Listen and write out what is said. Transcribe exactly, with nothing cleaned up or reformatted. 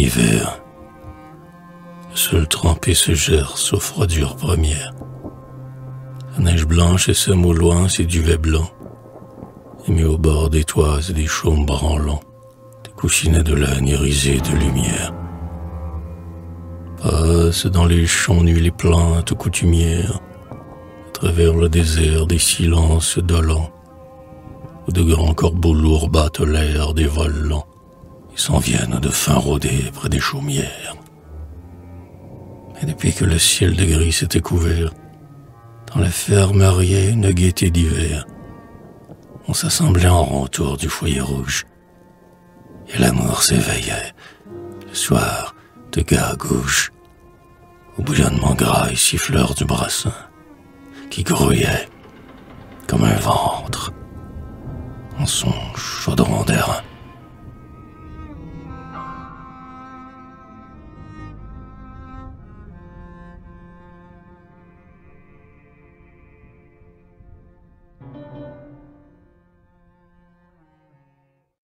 hiver. Le sol trempé se gerce aux froidures premières. La neige blanche essaime au loin ses duvets blancs, émis au bord des toits et des chaumes branlants, des coussinets de laine irisés de lumière. Passent dans les champs nus les plaintes coutumières, à travers le désert des silences dolents, où de grands corbeaux lourds battent l'air des vols lents, et s'en viennent de fin rôder près des chaumières. Et depuis que le ciel de gris s'était couvert, dans la ferme riait une gaieté d'hiver. On s'assemblait en rond autour du foyer rouge, et l'amour s'éveillait, le soir, de gars à gauche, au bouillonnement gras et siffleur du brassin, qui grouillait comme un ventre en son chaudron d'airain.